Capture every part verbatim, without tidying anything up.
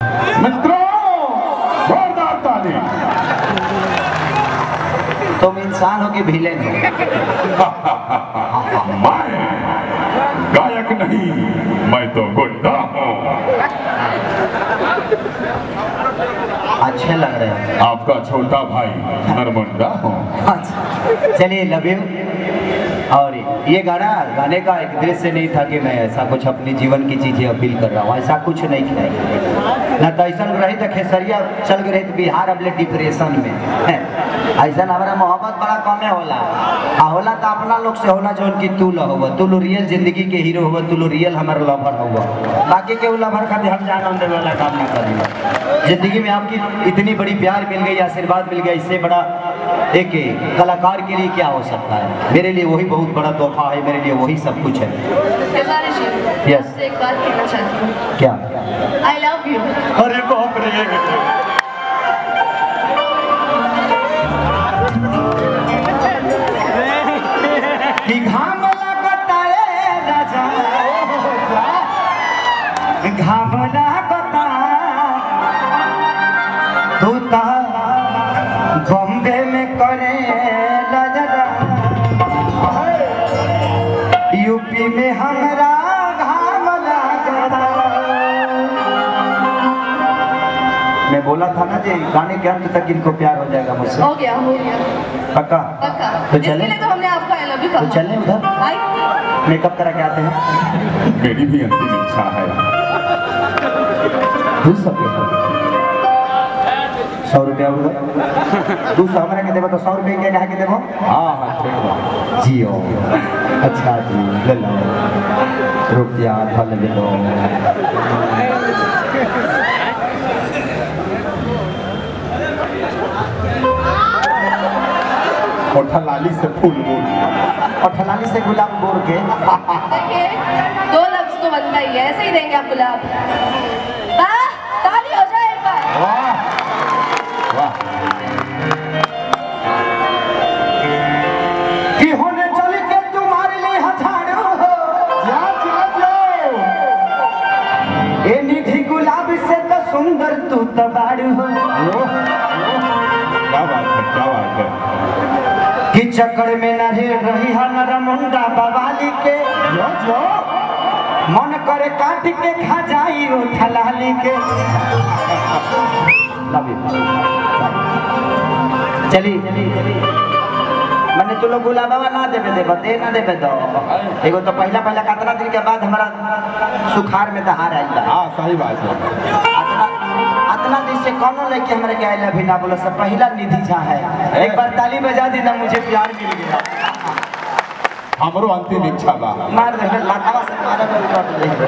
मित्रों जोरदार ताली। तुम इंसान हो कि विलेन हो? मैं गायक नहीं, मैं तो गुंडा हूँ। अच्छे लग रहे हो। आपका छोटा भाई नरमुंडा हूँ। चलिए लव यू। और ये गाना गाने का एक दृश्य नहीं था कि मैं ऐसा कुछ अपने जीवन की चीजें अपील कर रहा हूँ, ऐसा कुछ नहीं किया। ना तो ऐसा रही तो खेसरिया चल गए तो बिहार अब डिप्रेशन में ऐसा हमारा मोहब्बत बड़ा कमे होला आ होला तो अपना लोग से होला जो उनकी तू हो तू लो रियल जिंदगी के हीरो हो, तू लो रियल हमारा लवर हो, बाकी के लवर का हम जान देने वाला काम ना करेंगे। जिंदगी में आपकी इतनी बड़ी प्यार मिल गई, आशीर्वाद मिल गया, इससे बड़ा एक कलाकार के लिए क्या हो सकता है। मेरे लिए वही बहुत बड़ा तोहफा है, मेरे लिए वही सब कुछ है। यस, एक बात कहना चाहती हूँ। क्या? I love you. अरे बाप रे। कि घाम लगता है राजा, घाम लगता तू ता बॉम्बे में करे लजरा, यूपी में हमरा घाम लगता। मैं बोला था ना जी गाने के अंत तक इनको प्यार हो जाएगा मुझसे। हो गया हो गया पक्का पक्का। तो चले, इसके लिए तो हमने आपको आई लव यू कहा। तो चले उधर मेकअप करा के आते हैं। मेरी भी अंतिम इच्छा है। सौ रुपया उधर दो सौ हमारे के देवो तो सौ रुपये क्या कहा के देवो? हाँ हाँ ठीक है जियो। अच्छा जी ले लो रुपया धन ले लो। ओठलाली से फूल बोल, ओठलाली से गुलाब बोल के। देखिए दो लफ्ज तो बनता ही है, ऐसे ही देंगे आप गुलाब। वाह, ताली हो जाए एक बार। वाह वाह। कि होने चल के तुम्हारे लिए हजारों हो, जा जा जाओ। ए निधि गुलाब से तो सुंदर तू तबाड़ू हो। क्या बात है, क्या बात है। कि चक्कर में न रे रही है नरमुंडा बवाली के, जा जा। मन करे काट के खा जाई ओ थलाली के। चली मैंने तू लोग गुलाबा ना देवे देव दे ना देवे दो। एगो तो पहला पहला कितना दिन के बाद हमारा सुखार में दहार आइला। हाँ सही बात है। अतना अतना दिन से कौन लेके हमारे के आइला भी ना बोला सब पहला निधि झा है। एक बार ताली बजा दी ना, मुझे प्यार मिल गया। हमरो अंतिम इच्छा बा। मार दे लाटावा से मारा पे उठा दे।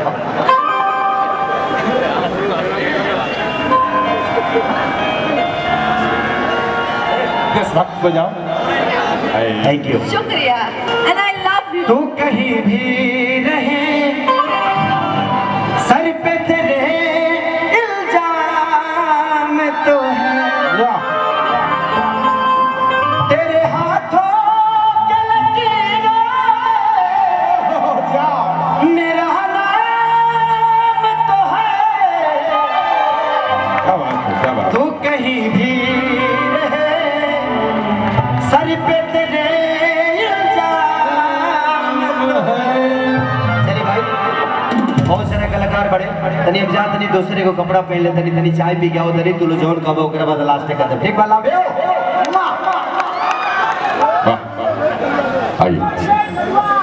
देशभक्त बजाओ। Thank you. शुक्रिया एंड आई लव यू। तू कहीं भी रहे सर पे तेरे इल्जाम तो है, तेरे हाथों के लकीरों मेरा नाम तो है। क्या बात है, क्या बात। तू कहीं भी रहे सर पे तेरे इल्जाम तो है। चलिए भाई बहुत सारे कलाकार बड़े तनी अब जा तनी दूसरे को कपड़ा पहन ले, तनी तनी चाय पी के आओ, तनी तू लो जौन कबो ओकरा बाद लास्ट कर दे। ठीक बा लाबे आइए।